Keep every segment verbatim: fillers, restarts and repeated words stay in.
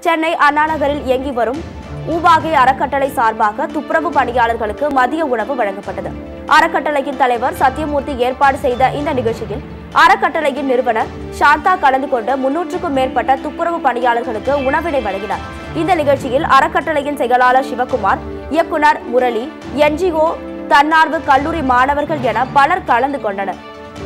சென்னை அண்ணா நகரில் இயங்கி வரும் ஊபாகை அறக்கட்டளை சார்பாக துப்புரவு பணியாளர்களுக்கு மதிய உணவு வழங்கப்பட்டது. அறக்கட்டளையின் தலைவர் சத்தியமூர்த்தி ஏற்பாடு செய்த இந்த நிகழ்ச்சியில் அறக்கட்டளையின் நிறுவனர் சாந்தா கலந்து கொண்டு முன்னூற்றுக்கும் மேற்பட்ட துப்புரவு பணியாளர்களுக்கு உணவினை வழங்கினார். இந்த நிகழ்ச்சியில் அறக்கட்டளையின் செயலாளர் சிவகுமார், இயக்குனர் முரளி, என்ஜிஓ, தன்னார்வ கல்லூரி மாணவர்கள் என பலர் கலந்து கொண்டனர்.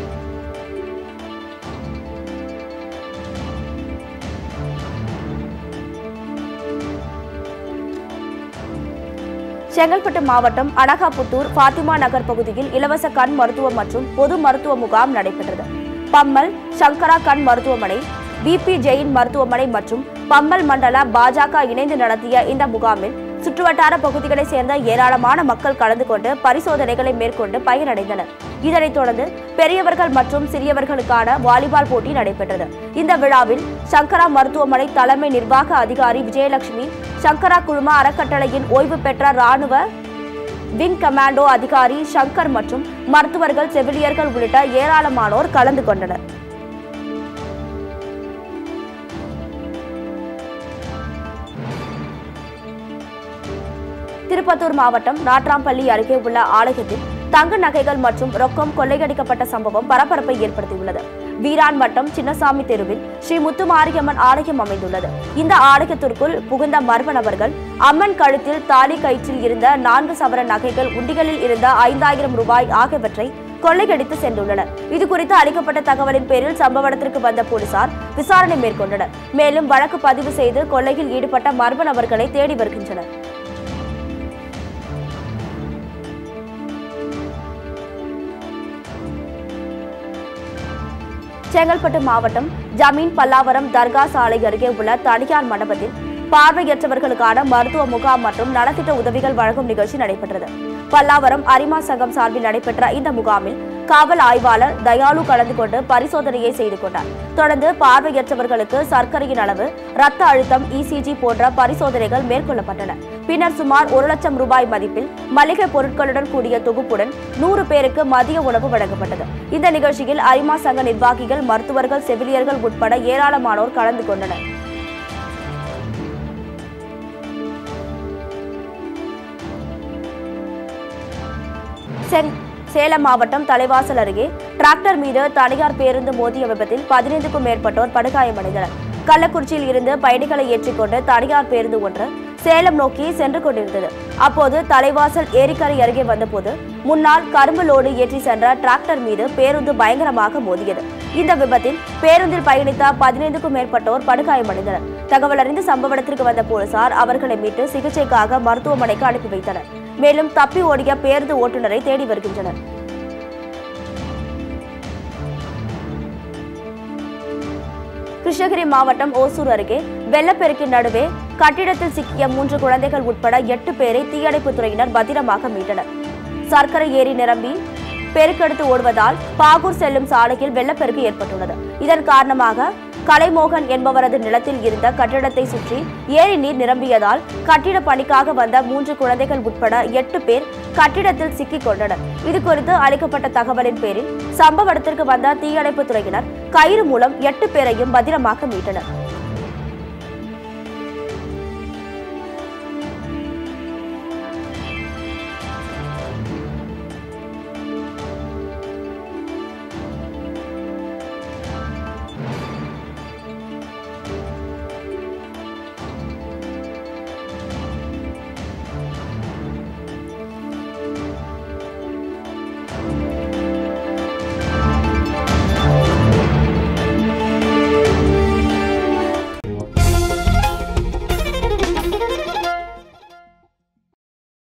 செங்கல்பட்டு மாவட்டம் அனகாபுத்தூர் பாத்திமா நகர் பகுதியில் இலவச கண் மருத்துவம் மற்றும் பொது மருத்துவ முகாம் நடைபெற்றது. பம்மல் சங்கரா கண் மருத்துவமனை, பிபி ஜெயின் மருத்துவமனை மற்றும் பம்மல் மண்டல பாஜக இணைந்து நடத்திய இந்த முகாமில் சுற்றுவட்டார பகுதிகளைச் சேர்ந்த ஏராளமான மக்கள் கலந்து கொண்டு பரிசோதனைகளை மேற்கொண்டு பயனடைந்தனர். இதனைத் தொடர்ந்து பெரியவர்கள் மற்றும் சிறியவர்களுக்கான வாலிபால் போட்டி நடைபெற்றது. இந்த விழாவில் சங்கரா மருத்துவமனை தலைமை நிர்வாக அதிகாரி விஜயலட்சுமி, சங்கரா குழும அறக்கட்டளையின் ஓய்வு பெற்ற ராணுவ விங் கமாண்டோ அதிகாரி சங்கர் மற்றும் மருத்துவர்கள், செவிலியர்கள் உள்ளிட்ட ஏராளமானோர் கலந்து கொண்டனர். திருப்பத்தூர் மாவட்டம் நாட்ராம்பள்ளி அருகே உள்ள ஆலயத்தில் தங்க நகைகள் மற்றும் ரொக்கம் கொள்ளையடிக்கப்பட்ட சம்பவம் பரபரப்பை ஏற்படுத்தியுள்ளது. வீரான் வட்டம் சின்னசாமி தெருவில் ஸ்ரீ முத்துமாரியம்மன் ஆலயம் அமைந்துள்ளது. இந்த ஆலயத்திற்குள் புகுந்த மர்ம நபர்கள் அம்மன் கழுத்தில் தாலி கயிற்றில் இருந்த நான்கு சவர நகைகள், உண்டிகளில் இருந்த ஐந்தாயிரம் ரூபாய் ஆகியவற்றை கொள்ளையடித்து சென்றுள்ளனர். இதுகுறித்து அளிக்கப்பட்ட தகவலின் பேரில் சம்பவ இடத்திற்கு வந்த போலீசார் விசாரணை மேற்கொண்டனர். மேலும் வழக்கு பதிவு செய்து கொள்ளையில் ஈடுபட்ட மர்ம நபர்களை தேடி வருகின்றனர். செங்கல்பட்டு மாவட்டம் ஜமீன் பல்லாவரம் தர்கா சாலை அருகே உள்ள தனியார் மண்டபத்தில் பார்வையற்றவர்களுக்கான மருத்துவ முகாம் மற்றும் நலத்திட்ட உதவிகள் வழங்கும் நிகழ்ச்சி நடைபெற்றது. பல்லாவரம் அரிமா சங்கம் சார்பில் நடைபெற்ற இந்த முகாமில் காவல் ஆய்வாளர் தயாளு கலந்து கொண்டு பரிசோதனையை செய்து கொண்டார். தொடர்ந்து பார்வையற்றவர்களுக்கு சர்க்கரையின் அளவு, ரத்த அழுத்தம், இசிஜி போன்ற பரிசோதனைகள் மேற்கொள்ளப்பட்டன. பின்னர் சுமார் ஒரு லட்சம் ரூபாய் மதிப்பில் மளிகை பொருட்களுடன் கூடிய தொகுப்புடன் நூறு பேருக்கு மதிய உணவு வழங்கப்பட்டது. இந்த நிகழ்ச்சியில் அரிமா சங்க நிர்வாகிகள், மருத்துவர்கள், செவிலியர்கள் உட்பட ஏராளமானோர் கலந்து கொண்டனர். சேலம் மாவட்டம் தலைவாசல் அருகே டிராக்டர் மீது தனியார் பேருந்து மோதிய விபத்தில் பதினைந்துக்கும் மேற்பட்டோர் படுகாயமடைந்தனர். கள்ளக்குறிச்சியில் இருந்து பயணிகளை ஏற்றிக்கொண்டு தனியார் பேருந்து ஒன்று சேலம் நோக்கி சென்று கொண்டிருந்தது. அப்போது தலைவாசல் ஏரிக்கரை அருகே வந்தபோது முன்னால் கரும்பு லோடு ஏற்றி சென்ற டிராக்டர் மீது பேருந்து பயங்கரமாக மோதியது. இந்த விபத்தில் பேருந்தில் பயணித்த பதினைந்துக்கும் மேற்பட்டோர் படுகாயமடைந்தனர். தகவல் அறிந்து சம்பவ இடத்திற்கு வந்த போலீசார் அவர்களை மீட்டு சிகிச்சைக்காக மருத்துவமனைக்கு அனுப்பி வைத்தனர். மேலும் தப்பி ஓடிய பேருந்து ஓட்டுநரை தேடி வருகின்றனர். கிருஷ்ணகிரி மாவட்டம் ஓசூர் அருகே வெள்ளப்பெருக்கின் நடுவே கட்டிடத்தில் சிக்கிய மூன்று குழந்தைகள் உட்பட எட்டு பேரை தீயணைப்புத் துறையினர் பத்திரமாக மீட்டனர். சர்க்கரை ஏரி நிரம்பி பெருக்கெடுத்து ஓடுவதால் பாகூர் செல்லும் சாலையில் வெள்ளப்பெருக்கு ஏற்பட்டுள்ளது. இதன் காரணமாக கலைமோகன் என்பவரது நிலத்தில் இருந்த கட்டிடத்தை சுற்றி ஏரி நீர் நிரம்பியதால் கட்டிட பணிக்காக வந்த மூன்று குழந்தைகள் உட்பட எட்டு பேர் கட்டிடத்தில் சிக்கிக் கொண்டனர். இதுகுறித்து அளிக்கப்பட்ட தகவலின் பேரில் சம்பவ இடத்திற்கு வந்த தீயணைப்புத் துறையினர் கயிறு மூலம் எட்டு பேரையும் பத்திரமாக மீட்டனர்.